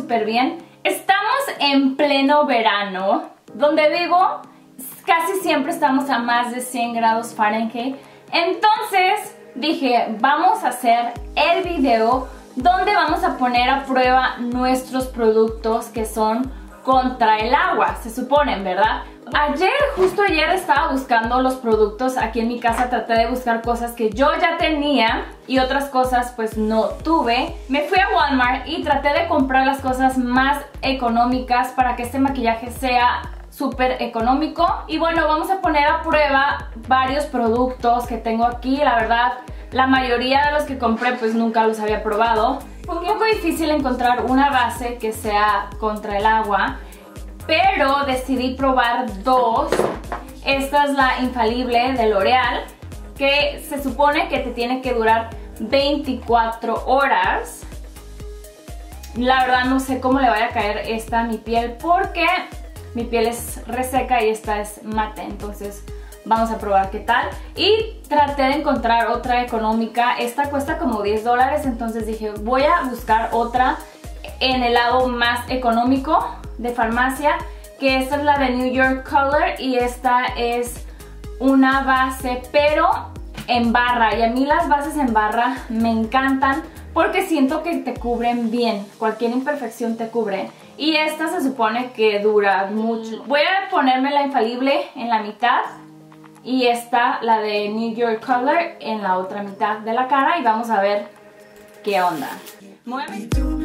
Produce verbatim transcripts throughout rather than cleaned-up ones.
súper bien. Estamos en pleno verano. Donde vivo casi siempre estamos a más de cien grados Fahrenheit. Entonces dije, vamos a hacer el video donde vamos a poner a prueba nuestros productos que son contra el agua, se suponen, ¿verdad? Ayer, justo ayer estaba buscando los productos aquí en mi casa, traté de buscar cosas que yo ya tenía y otras cosas pues no tuve. Me fui a Walmart y traté de comprar las cosas más económicas para que este maquillaje sea súper económico. Y bueno, vamos a poner a prueba varios productos que tengo aquí. La verdad, la mayoría de los que compré pues nunca los había probado. Fue un poco difícil encontrar una base que sea contra el agua, pero decidí probar dos. Esta es la infalible de L'Oreal, que se supone que te tiene que durar veinticuatro horas. La verdad no sé cómo le vaya a caer esta a mi piel porque mi piel es reseca y esta es mate, entonces vamos a probar qué tal. Y traté de encontrar otra económica. Esta cuesta como diez dólares, entonces dije voy a buscar otra en el lado más económico de farmacia, que esta es la de New York Color y esta es una base pero en barra, y a mí las bases en barra me encantan porque siento que te cubren bien, cualquier imperfección te cubren, y esta se supone que dura mucho. Voy a ponerme la infalible en la mitad y esta, la de New York Color, en la otra mitad de la cara y vamos a ver qué onda. Mueve.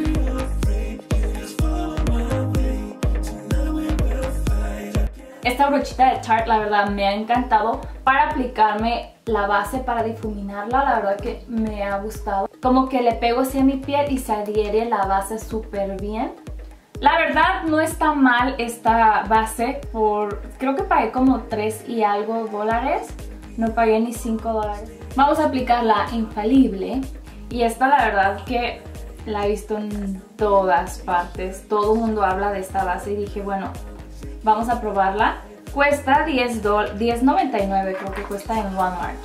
Esta brochita de Tarte la verdad me ha encantado para aplicarme la base, para difuminarla. La verdad que me ha gustado. Como que le pego así a mi piel y se adhiere la base súper bien. La verdad no está mal esta base, por creo que pagué como tres y algo dólares. No pagué ni cinco dólares. Vamos a aplicar la infalible. Y esta la verdad que la he visto en todas partes. Todo el mundo habla de esta base y dije bueno, vamos a probarla. Cuesta diez noventa y nueve, creo que cuesta en Walmart.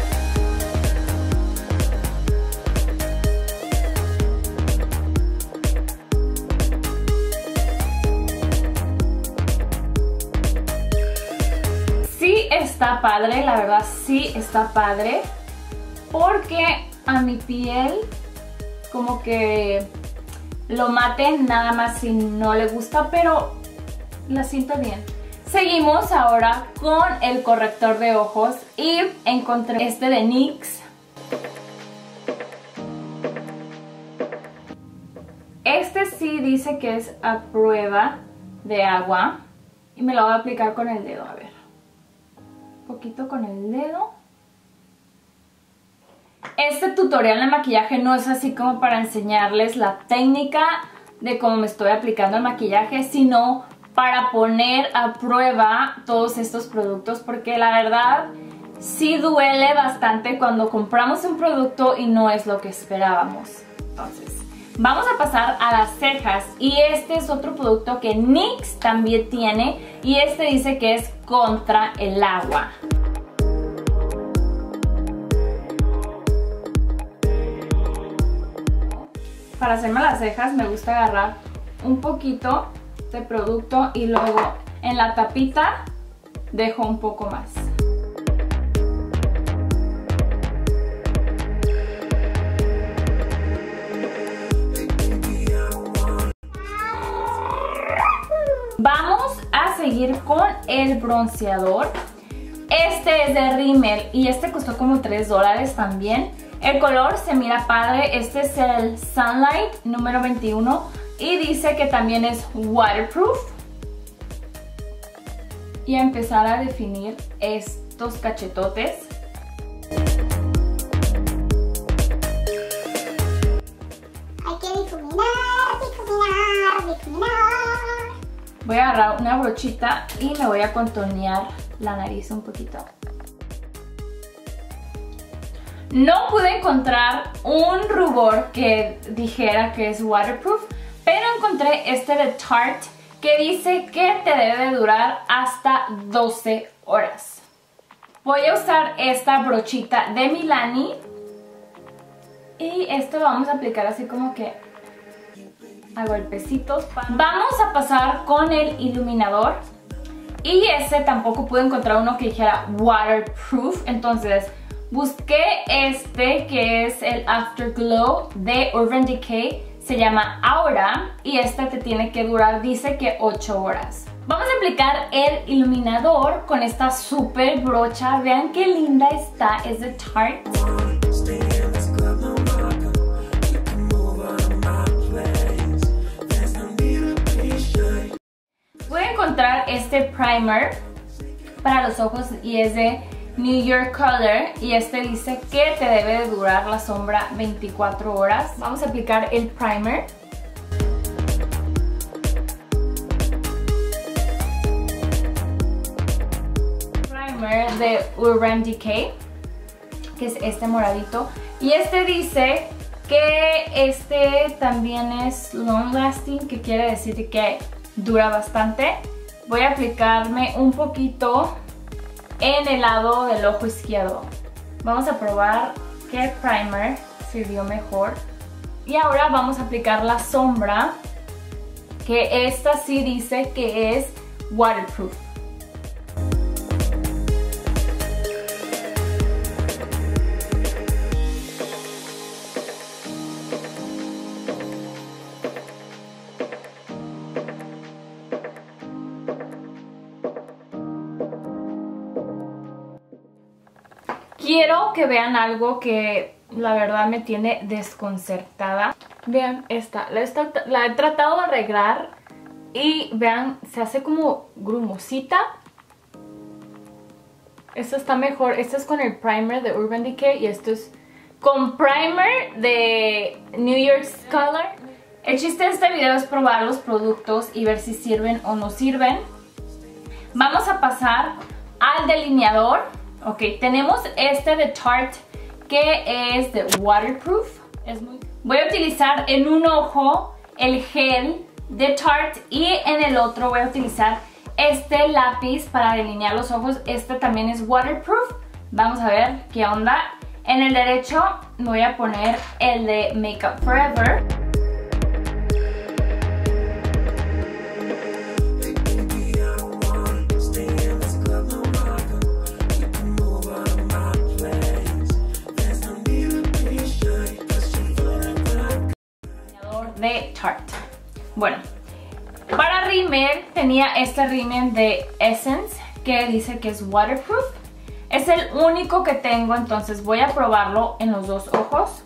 Sí está padre, la verdad sí está padre, porque a mi piel como que lo mate nada más si no le gusta, pero la siento bien. Seguimos ahora con el corrector de ojos y encontré este de N Y X. Este sí dice que es a prueba de agua y me lo voy a aplicar con el dedo, a ver. Un poquito con el dedo. Este tutorial de maquillaje no es así como para enseñarles la técnica de cómo me estoy aplicando el maquillaje, sino para poner a prueba todos estos productos, porque la verdad sí duele bastante cuando compramos un producto y no es lo que esperábamos. Entonces, vamos a pasar a las cejas, y este es otro producto que N Y X también tiene, y este dice que es contra el agua. Para hacerme las cejas me gusta agarrar un poquito de producto y luego en la tapita dejo un poco más. Vamos a seguir con el bronceador. Este es de Rimmel y este costó como tres dólares también. El color se mira padre. Este es el Sunlight número veintiuno. Y dice que también es waterproof. Y a empezar a definir estos cachetotes. Hay que difuminar, difuminar, difuminar. Voy a agarrar una brochita y me voy a contornear la nariz un poquito. No pude encontrar un rubor que dijera que es waterproof, pero encontré este de Tarte que dice que te debe de durar hasta doce horas. Voy a usar esta brochita de Milani y esto lo vamos a aplicar así como que a golpecitos. Vamos a pasar con el iluminador. Y ese tampoco pude encontrar uno que dijera waterproof. Entonces busqué este que es el Afterglow de Urban Decay. Se llama Aura y este te tiene que durar, dice que ocho horas. Vamos a aplicar el iluminador con esta super brocha. Vean qué linda está, es de Tarte. Voy a encontrar este primer para los ojos y es de New York Color y este dice que te debe de durar la sombra veinticuatro horas. Vamos a aplicar el primer. Primer de Urban Decay, que es este moradito. Y este dice que este también es long lasting, que quiere decir que dura bastante. Voy a aplicarme un poquito en el lado del ojo izquierdo. Vamos a probar qué primer sirvió mejor. Y ahora vamos a aplicar la sombra, que esta sí dice que es waterproof. Quiero que vean algo que la verdad me tiene desconcertada. Vean esta, la he, la he tratado de arreglar y vean, se hace como grumosita. Esto está mejor, esto es con el primer de Urban Decay y esto es con primer de New York Color. El chiste de este video es probar los productos y ver si sirven o no sirven. Vamos a pasar al delineador. Ok, tenemos este de Tarte que es de waterproof. Es muy... Voy a utilizar en un ojo el gel de Tarte y en el otro voy a utilizar este lápiz para delinear los ojos. Este también es waterproof. Vamos a ver qué onda. En el derecho voy a poner el de Makeup Forever. De Tarte. Bueno, para rímel tenía este rímel de Essence que dice que es waterproof. Es el único que tengo, entonces voy a probarlo en los dos ojos.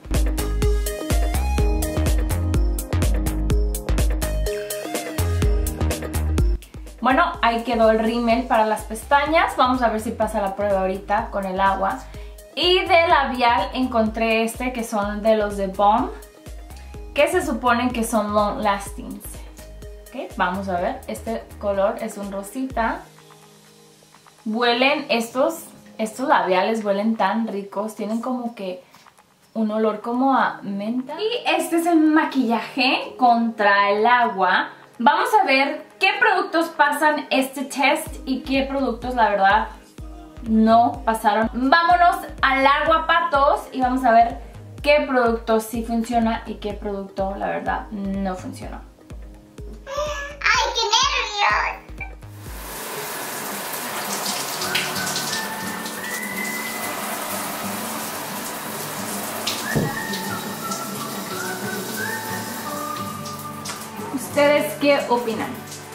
Bueno, ahí quedó el rímel para las pestañas. Vamos a ver si pasa la prueba ahorita con el agua. Y de labial encontré este que son de los de Balm, que se suponen que son long lasting. Okay, vamos a ver, este color es un rosita. Huelen, estos, estos labiales huelen tan ricos, tienen como que un olor como a menta. Y este es el maquillaje contra el agua. Vamos a ver qué productos pasan este test y qué productos la verdad no pasaron. Vámonos al agua patos y vamos a ver qué producto sí funciona y qué producto, la verdad, no funcionó. ¡Ay, qué nervios! ¿Ustedes qué opinan?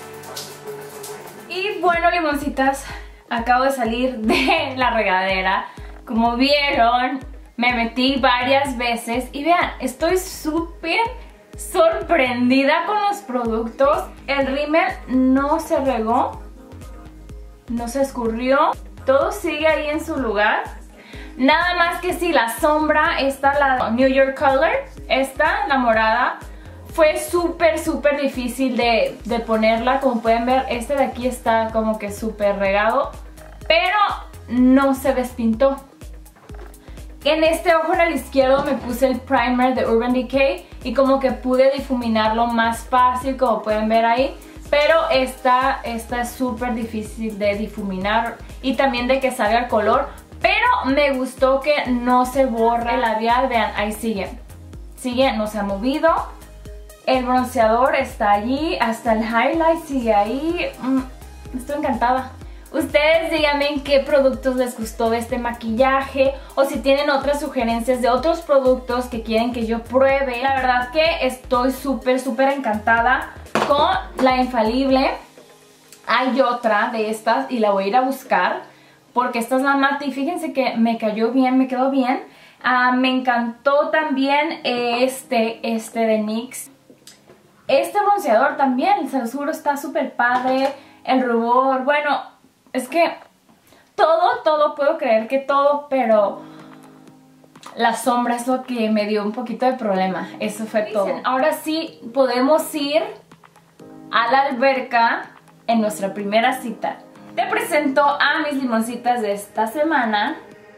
Y bueno, limoncitas, acabo de salir de la regadera. Como vieron, me metí varias veces y vean, estoy súper sorprendida con los productos. El rímel no se regó, no se escurrió, todo sigue ahí en su lugar. Nada más que si la sombra, esta, la New York Color, esta, la morada, fue súper súper difícil de, de ponerla. Como pueden ver, este de aquí está como que súper regado, pero no se despintó. En este ojo en el izquierdo me puse el primer de Urban Decay y como que pude difuminarlo más fácil, como pueden ver ahí. Pero esta, esta es súper difícil de difuminar y también de que salga el color. Pero me gustó que no se borre el labial, vean, ahí sigue. Sigue, no se ha movido. El bronceador está allí, hasta el highlight sigue ahí. Mm, estoy encantada. Ustedes díganme qué productos les gustó de este maquillaje o si tienen otras sugerencias de otros productos que quieren que yo pruebe. La verdad que estoy súper, súper encantada con la infalible. Hay otra de estas y la voy a ir a buscar porque esta es la mate y fíjense que me cayó bien, me quedó bien. Uh, me encantó también este, este de N Y X. Este bronceador también, se los juro, está súper padre. El rubor, bueno... Es que todo, todo, puedo creer que todo, pero la sombra es lo que me dio un poquito de problema. Eso fue todo. Ahora sí podemos ir a la alberca en nuestra primera cita. Te presento a mis limoncitas de esta semana.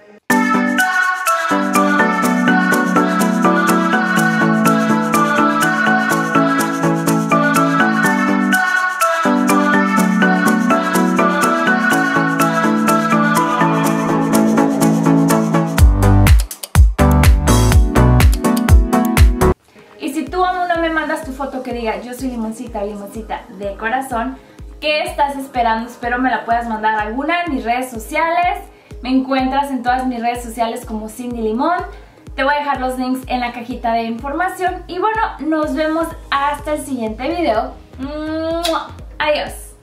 Que diga yo soy limoncita, limoncita de corazón. ¿Qué estás esperando? Espero me la puedas mandar a alguna de mis redes sociales. Me encuentras en todas mis redes sociales como Cindy Limón. Te voy a dejar los links en la cajita de información. Y bueno, nos vemos hasta el siguiente video. Adiós.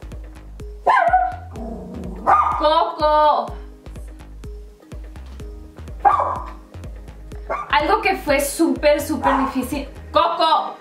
Coco. Algo que fue súper, súper difícil. Coco.